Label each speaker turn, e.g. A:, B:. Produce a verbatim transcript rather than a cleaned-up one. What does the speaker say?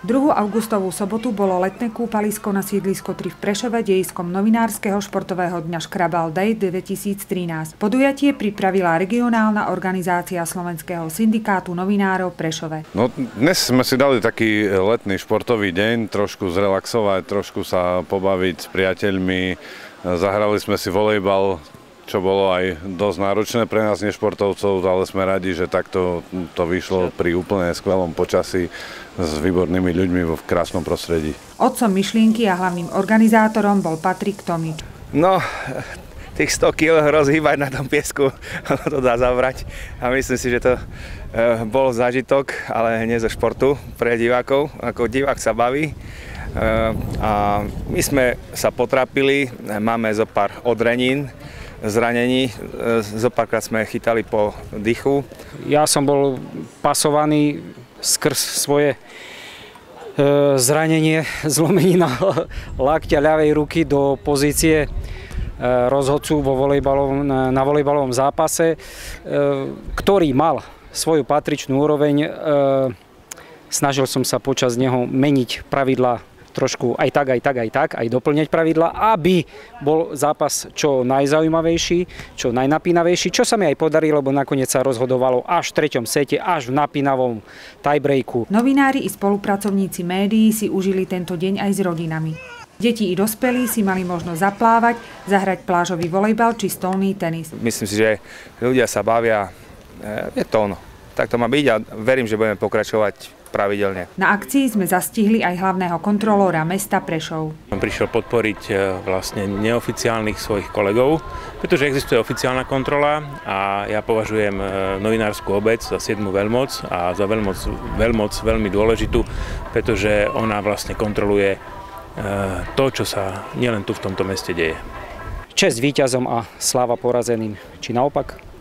A: druhú augustovú sobotu bolo letné kúpalisko na sídlisko tri v Prešove dejiskom novinárskeho športového dňa Škrabal Day dvetisíctrinásť. Podujatie pripravila regionálna organizácia Slovenského syndikátu novinárov Prešove.
B: No, dnes sme si dali taký letný športový deň, trošku zrelaxovať, trošku sa pobaviť s priateľmi. Zahrali sme si volejbal, čo bolo aj dosť náročné pre nás nešportovcov, ale sme radi, že takto to vyšlo pri úplne skvelom počasí s výbornými ľuďmi vo krásnom prostredí. Otcom myšlienky a hlavným organizátorom bol Patrik Tomič.
C: No, tých sto kíl rozhýbať na tom piesku, to dá zabrať. A myslím si, že to bol zážitok, ale nie zo športu pre divákov. Ako divák sa baví. A my sme sa potrápili, máme zo pár odrenín, zranení, zopárkrát sme chytali po dychu.
D: Ja som bol pasovaný skrz svoje e, zranenie, zlomenina lakťa ľavej ruky do pozície e, rozhodcu vo volejbalovom, na, na volejbalovom zápase, e, ktorý mal svoju patričnú úroveň. E, snažil som sa počas neho meniť pravidlá trošku aj tak, aj tak, aj tak, aj doplňať pravidla, aby bol zápas čo najzaujímavejší, čo najnapínavejší, čo sa mi aj podarilo, lebo nakoniec sa rozhodovalo až v treťom sete, až v napínavom tiebreaku.
A: Novinári i spolupracovníci médií si užili tento deň aj s rodinami. Deti i dospelí si mali možnosť zaplávať, zahrať plážový volejbal či stolný tenis.
C: Myslím si, že ľudia sa bavia, je to ono. Tak to má byť a verím, že budeme pokračovať pravidelne.
A: Na akcii sme zastihli aj hlavného kontrolóra mesta Prešov.
E: Som prišiel podporiť vlastne neoficiálnych svojich kolegov, pretože existuje oficiálna kontrola a ja považujem novinárskú obec za siedmu veľmoc a za veľmoc, veľmoc veľmi dôležitú, pretože ona vlastne kontroluje to, čo sa nielen tu v tomto meste deje.
D: Česť víťazom a sláva porazeným, či naopak?